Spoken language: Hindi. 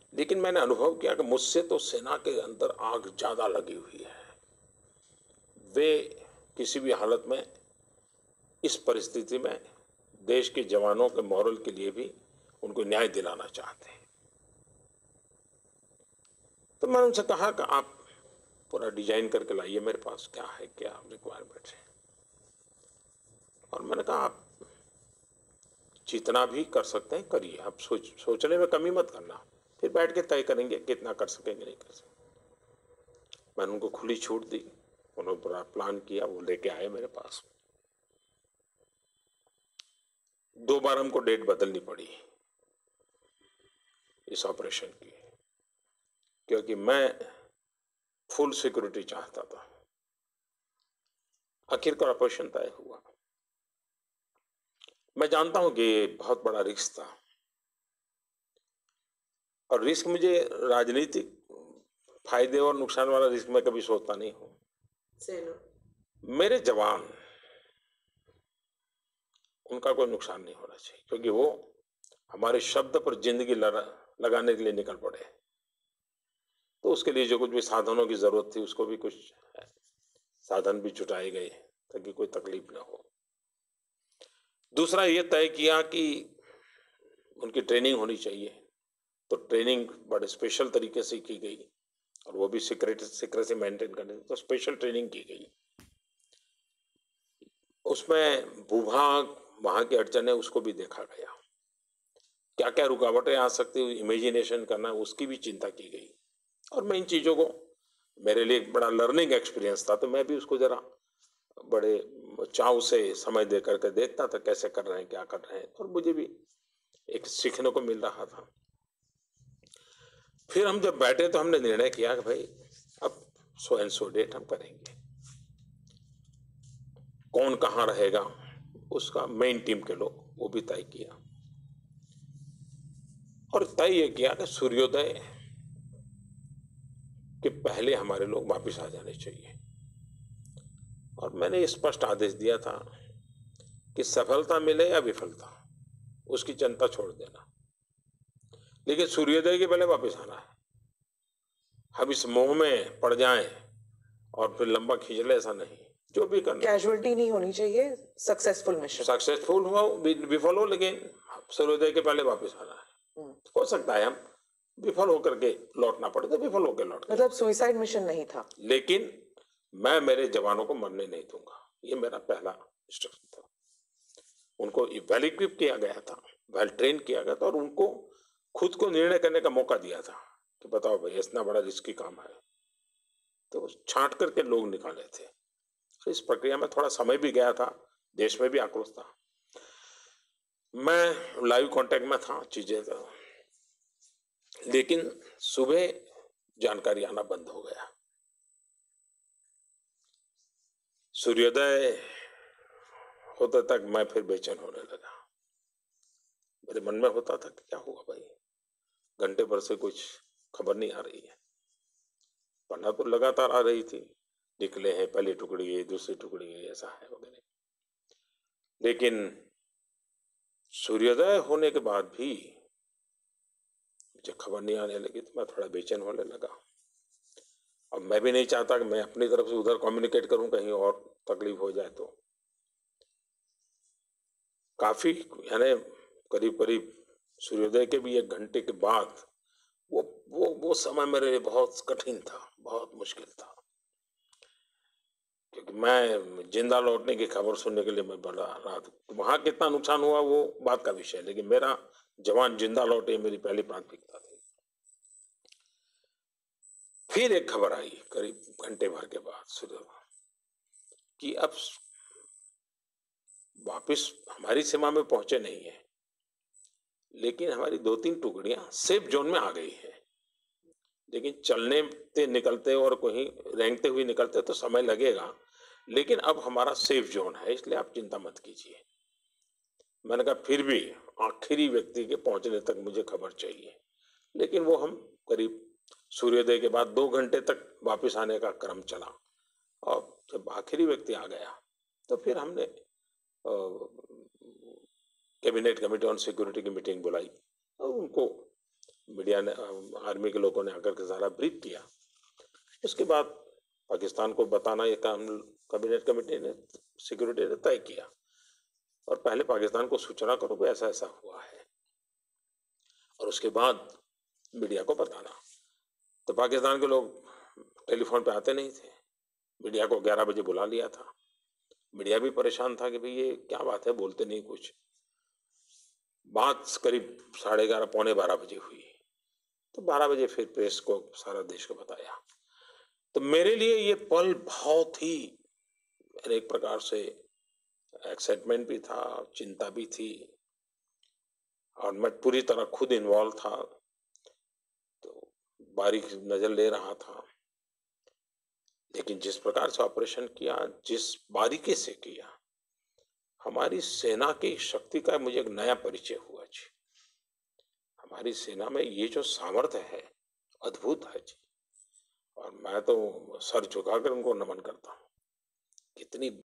लेकिन मैंने अनुभव किया कि मुझसे तो सेना के अंदर आग ज्यादा लगी हुई है। वे किसी भी हालत में इस परिस्थिति में देश के जवानों के मॉरल के लिए भी उनको न्याय दिलाना चाहते हैं। तो मैंने उनसे कहा कि आप पूरा डिजाइन करके लाइए, मेरे पास क्या है, क्या रिक्वायरमेंट है। और मैंने कहा आप जितना भी कर सकते हैं करिए, आप सोचने में कमी मत करना, फिर बैठ के तय करेंगे कितना कर सकेंगे नहीं कर सकेंगे। मैंने उनको खुली छूट दी, उन्होंने पूरा प्लान किया, वो लेके आए मेरे पास। 2 बार हमको डेट बदलनी पड़ी इस ऑपरेशन की, क्योंकि मैं फुल सिक्योरिटी चाहता था। आखिरकार ऑपरेशन तय हुआ। मैं जानता हूं कि ये बहुत बड़ा रिस्क था, और रिस्क मुझे राजनीतिक फायदे और नुकसान वाला रिस्क मैं कभी सोचता नहीं हूं। मेरे जवान, उनका कोई नुकसान नहीं होना चाहिए, क्योंकि वो हमारे शब्द पर जिंदगी लगाने के लिए निकल पड़े। तो उसके लिए जो कुछ भी साधनों की जरूरत थी, उसको भी कुछ साधन भी जुटाए गए ताकि कोई तकलीफ ना हो। दूसरा ये तय किया कि उनकी ट्रेनिंग होनी चाहिए, तो ट्रेनिंग बड़े स्पेशल तरीके से की गई, और वो भी सीक्रेसी मेंटेन करने, तो स्पेशल ट्रेनिंग की गई। उसमें भूभाग, वहां की अड़चने, उसको भी देखा गया, क्या क्या रुकावटें आ सकती हुई इमेजिनेशन करना, उसकी भी चिंता की गई। और मैं इन चीजों को, मेरे लिए एक बड़ा लर्निंग एक्सपीरियंस था, तो मैं भी उसको जरा बड़े चाव से समय दे करके देखता था कैसे कर रहे हैं, क्या कर रहे हैं, और मुझे भी एक सीखने को मिल रहा था। फिर हम जब बैठे तो हमने निर्णय किया कि भाई अब सो एंड सो डेट हम करेंगे, कौन कहाँ रहेगा उसका मेन टीम के लोग वो भी तय किया, और तय ये किया कि सूर्योदय के पहले हमारे लोग वापस आ जाने चाहिए। और मैंने स्पष्ट आदेश दिया था कि सफलता मिले या विफलता, उसकी चिंता छोड़ देना, लेकिन सूर्योदय के पहले वापस आना है। हम इस मोह में पड़ जाएं और फिर लंबा खींच ले, ऐसा नहीं। जो भी करना, कैजुअलिटी नहीं होनी चाहिए, सक्सेसफुल मिशन, सक्सेसफुल हो विफल हो, लेकिन सूर्योदय के पहले वापस आना है। हो सकता है हम विफल होकर के लौटना पड़े तो विफल होकर लौट, मतलब सुसाइड मिशन नहीं था, लेकिन मैं मेरे जवानों को मरने नहीं दूंगा, ये मेरा पहला इंस्ट्रक्शन था। उनको वेल इक्विप किया गया था, वेल ट्रेन किया गया था, और उनको खुद को निर्णय करने का मौका दिया था कि बताओ भाई इतना बड़ा रिस्की काम है, तो छांट करके लोग निकाले थे। इस प्रक्रिया में थोड़ा समय भी गया था, देश में भी आक्रोश था, मैं लाइव कांटेक्ट में था, चीजें था, लेकिन सुबह जानकारी आना बंद हो गया। सूर्योदय होता तक मैं फिर बेचैन होने लगा। मेरे मन में होता था कि क्या हुआ भाई, घंटे भर से कुछ खबर नहीं आ रही है। पन्ना तो लगातार आ रही थी, निकले हैं, पहली टुकड़ी गई, दूसरी टुकड़ी गई, ऐसा है वगैरह, लेकिन सूर्योदय होने के बाद भी मुझे खबर नहीं आने लगी, तो मैं थोड़ा बेचैन होने लगा। अब मैं भी नहीं चाहता कि मैं अपनी तरफ से उधर कम्युनिकेट करूं, कहीं और तकलीफ हो जाए। तो काफी, यानी करीब करीब सूर्योदय के भी 1 घंटे के बाद वो समय मेरे लिए बहुत कठिन था, बहुत मुश्किल था, क्योंकि मैं जिंदा लौटने की खबर सुनने के लिए मैं बड़ा रहा था। वहां कितना नुकसान हुआ वो बात का विषय है, लेकिन मेरा जवान जिंदा लौटे मेरी पहली प्राथमिकता थी। फिर एक खबर आई करीब घंटे भर के बाद सुबह कि अब वापस हमारी सीमा में पहुंचे नहीं है, लेकिन हमारी 2-3 टुकड़ियां सेफ जोन में आ गई है, लेकिन चलने निकलते और कहीं रेंगते हुए निकलते तो समय लगेगा, लेकिन अब हमारा सेफ जोन है, इसलिए आप चिंता मत कीजिए। मैंने कहा फिर भी आखिरी व्यक्ति के पहुंचने तक मुझे खबर चाहिए, लेकिन वो हम करीब सूर्योदय के बाद 2 घंटे तक वापस आने का क्रम चला, और जब आखिरी व्यक्ति आ गया तो फिर हमने कैबिनेट कमेटी ऑन सिक्योरिटी की मीटिंग बुलाई और उनको मीडिया ने आर्मी के लोगों ने आकर के सारा ब्रीफ किया। उसके बाद पाकिस्तान को बताना ये काम कैबिनेट कमेटी ने, सिक्योरिटी ने तय किया और पहले पाकिस्तान को सूचना करो कि ऐसा ऐसा हुआ है और उसके बाद मीडिया को बताना। तो पाकिस्तान के लोग टेलीफोन पे आते नहीं थे। मीडिया को 11 बजे बुला लिया था। मीडिया भी परेशान था कि भाई ये क्या बात है, बोलते नहीं कुछ। बात करीब 11:30 पौने 12 बजे हुई। तो 12 बजे फिर प्रेस को सारा देश को बताया। तो मेरे लिए ये पल बहुत ही एक प्रकार से एक्साइटमेंट भी था, चिंता भी थी और मैं पूरी तरह खुद इन्वॉल्व था। तो बारीक नजर ले रहा था, लेकिन जिस प्रकार से ऑपरेशन किया, जिस बारीकी से किया, हमारी सेना की शक्ति का मुझे एक नया परिचय हुआ जी। हमारी सेना में ये जो सामर्थ्य है, अद्भुत है जी। और मैं तो सर झुकाकर उनको नमन करता हूँ। कितनी